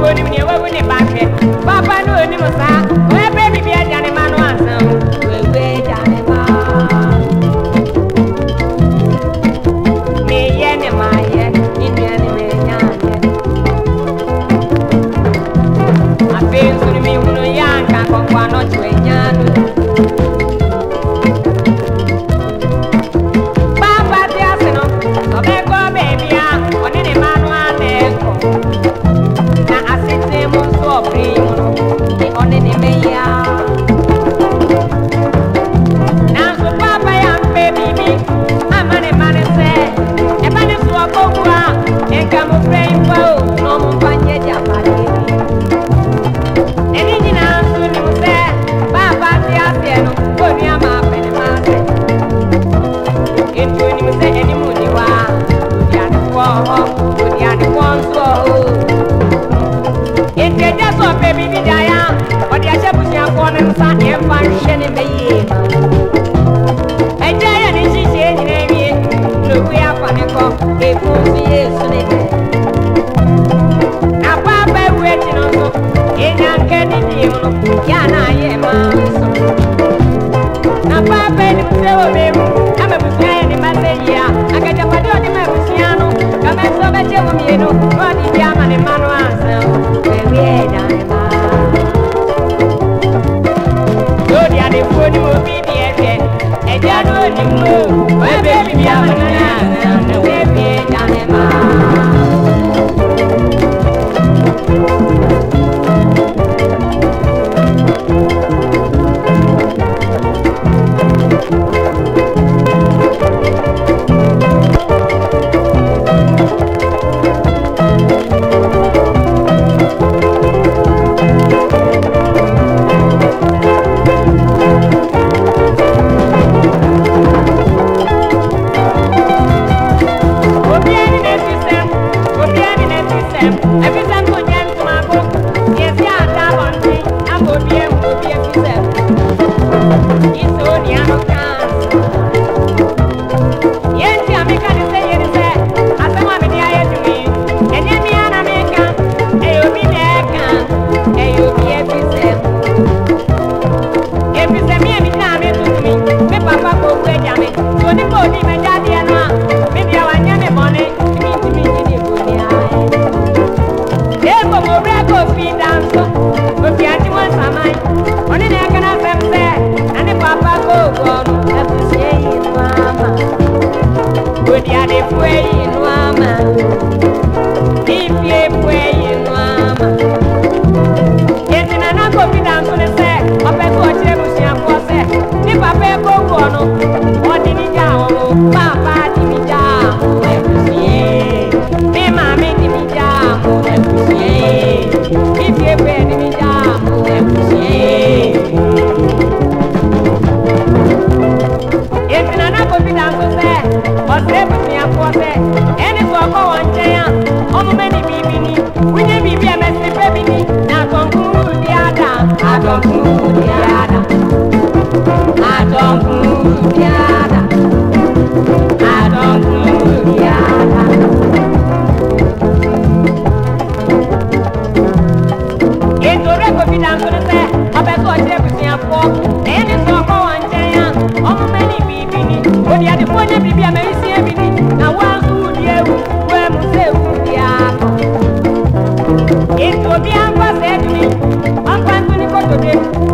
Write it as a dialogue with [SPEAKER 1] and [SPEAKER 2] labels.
[SPEAKER 1] ni mwenye wewe ni bake. Papa no ni musa. We baby bi aja ni manu ansam. Wewe jane ma. Me ye ni ma ye. Ni ni me nyanye. Apenso ni mi uno yanka kwa no chwe nyanu. Papa ti aseno. Obeko baby ya. Oni ni manu aneko. Na asite mo so primo. Ni oni ni meya. Na so papa ya baby mi. Amane mane se. E bane so akogwa. E kamo frame po. No mo panje jamani. Eni nyina so ni mo se. Papa ti aseno. Oni ama pene mase. Ento ni mo se eni mo ni wa. Ya ni wo. Ya ni wonso. Ente jaso baby bi daya. Odi a shebusi akọ ne nsa e fa hwe ne meye. Eja ya ni chiche nyina wie. No wi afa ne ko. E fu si Yesu ne. Na papa we ti no so. Enya nke ni di mu no. Ya na ye ma so. Na papa ni mse o be mu. Ama busi ya ni maseyi a. Akaja padi odi ma busi anu. Kama so be che wo mienu. Odi di ama ne manu ansa. We na ne ma. Odi ade fo ni mo bi bi efe. Eja no ni mo. We be bi ama ne ansa. We na ne ma. It will be